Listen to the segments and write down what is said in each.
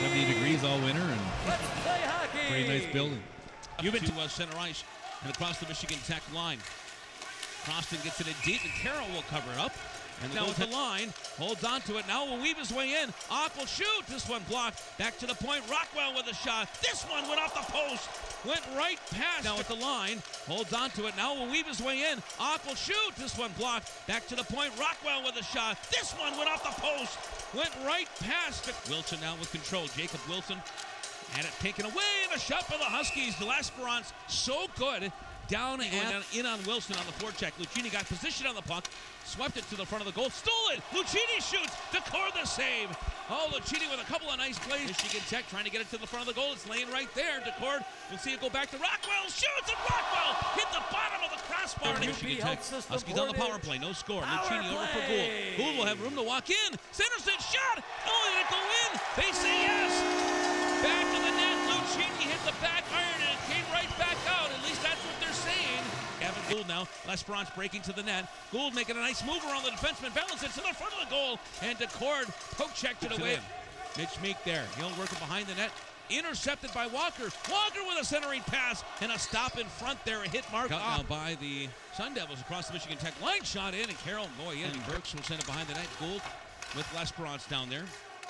70 degrees all winter and Let's play hockey. pretty nice building. You've been to center ice and across the Michigan Tech line. Croston gets it in deep, and Carroll will cover it up. And now with the line, holds on to it. Now will weave his way in. Ock will shoot. This one blocked. Back to the point. Rockwell with a shot. This one went off the post. Went right past. Now with the line, holds on to it. Now will weave his way in. Ock will shoot. This one blocked. Back to the point. Rockwell with a shot. This one went off the post. Went right past it. Wilson now with control. Jacob Wilson had it taken away. And a shot by the Huskies. The L'Esperance so good. Down and in on Wilson on the forecheck. Lucchini got position on the puck, swept it to the front of the goal, stole it. Lucchini shoots. Decord the save. Oh, Lucchini with a couple of nice plays. Michigan Tech trying to get it to the front of the goal. It's laying right there. Decord, we'll see it go back to Rockwell. Shoots, and Rockwell hit the bottom of the crossbar. Michigan Tech. Huskies on the power play. No score. Lucchini over for Gould. Gould will have room to walk in. Sanderson shot. Oh, did it go in? They say yes. Back to the net. Lucchini hit the back iron, and it came right back out. At least that's what they're saying. Gavin Gould now. L'Esperance breaking to the net. Gould making a nice move around the defenseman. Balance it to the front of the goal. And Decord poke checked it away. Mitch Meek there. Hill working behind the net. Intercepted by Walker. Walker with a centering pass and a stop in front there. A hit mark now by the Sun Devils across the Michigan Tech line. Shot in, and Carroll boy in. And Burks will send it behind the net. Gould with L'Esperance down there.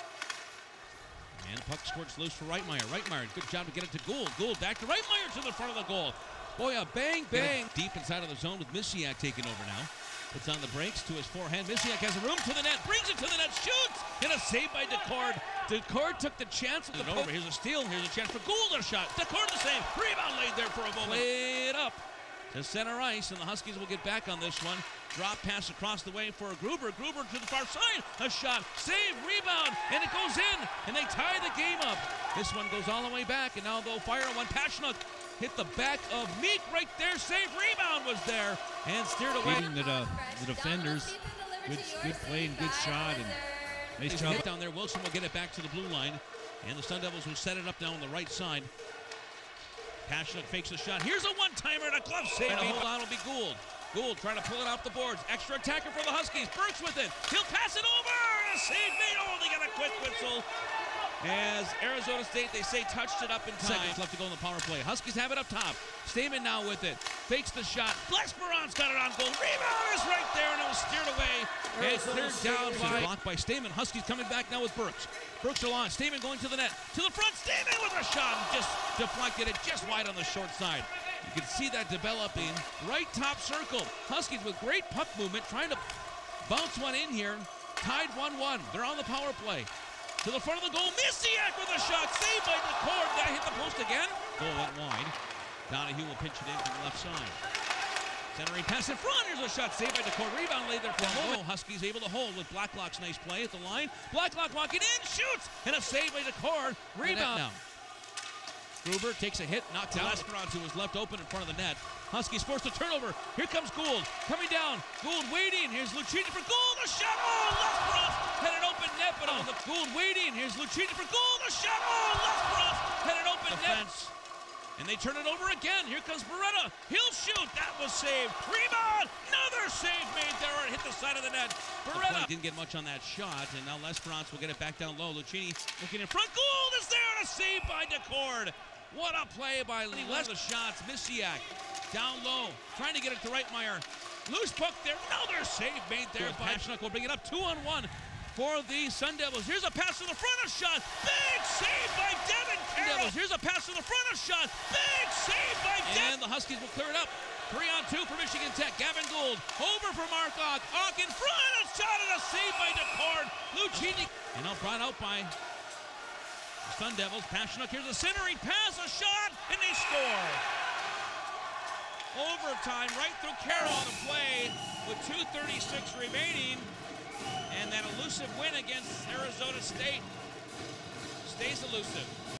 And puck squirts loose for Reitmeier. Reitmeier, good job to get it to Gould. Gould back to Reitmeier to the front of the goal. Boy, a bang, bang. Deep inside of the zone with Misiak taking over now. Puts on the brakes to his forehand. Misiak has a room to the net, brings it to the net, shoots! And a save by Decord. Decord took the chance of the over. Here's a steal. Here's a chance for Gould. A shot. Decord the save. Rebound laid there for a moment. Played up to center ice, and the Huskies will get back on this one. Drop pass across the way for Gruber. Gruber to the far side. A shot. Save. Rebound. And it goes in. And they tie the game up. This one goes all the way back. And now they'll fire one. Pashnuk hit the back of Meek right there. Save. Rebound was there. And steered away. Beating the defenders. Good play and good shot. And nice job. Hit down there. Wilson will get it back to the blue line. And the Sun Devils will set it up down on the right side. Pashnuk fakes the shot. Here's a one-timer and a glove save. And a hold on will be Gould. Gould trying to pull it off the boards. Extra attacker for the Huskies. Burks with it. He'll pass it over. A save made. Oh, they got a quick whistle. As Arizona State, they say, touched it up in time. Seconds left to go in the power play. Huskies have it up top. Stamen now with it. Fakes the shot. L'Esperance got it on goal. Rebound is right there, and it was steered away. And cleared down by blocked by Stamen. Huskies coming back now with Burks. Burks along. Stamen going to the net. To the front. Stamen with a shot. And just deflected it just wide on the short side. You can see that developing. Right top circle. Huskies with great puck movement, trying to bounce one in here. Tied 1-1. They're on the power play. To the front of the goal. Misiak with a shot. Saved by Decord. Did I hit the post again? Goal went wide. Donahue will pinch it in from the left side. Centering pass in front. Here's a shot. Saved by Decord. Rebound laid there for a moment. Huskies able to hold with Blacklock's nice play at the line. Blacklock walking in. Shoots. And a save by Decord. Rebound now. Gruber takes a hit, knocked out. L'Esperance, who was left open in front of the net. Huskies forced a turnover. Here comes Gould. Coming down. Gould waiting. Here's Lucchini for Gould. A shot. Oh, L'Esperance had an open net, but on the Gould waiting. Here's Lucchini for Gould. A shot. Oh, L'Esperance had an open net. And they turn it over again. Here comes Beretta. He'll shoot. That was saved. Rebound. Another save made there. It hit the side of the net. Beretta didn't get much on that shot, and now L'Esperance will get it back down low. Lucchini looking in front. Gould is there, and a save by Decord. What a play by Lee. One of the shots. Misiak down low, trying to get it to Reitmeier. Loose puck there. Another save made there by Pashnuk. Will bring it up 2-on-1 for the Sun Devils. Here's a pass to the front of shot. Big save by Devin Carroll. Here's a pass to the front of shot. Big save by Devin. And the Huskies will clear it up. 3-on-2 for Michigan Tech. Gavin Gould over for Mark Ock. Ock in front. A shot and a save by Decord. Lucchini. And now brought out by Sun Devils. Pashnuk, here's a centering pass, a shot, and they score. Overtime right through Carroll on the play with 2:36 remaining. And that elusive win against Arizona State stays elusive.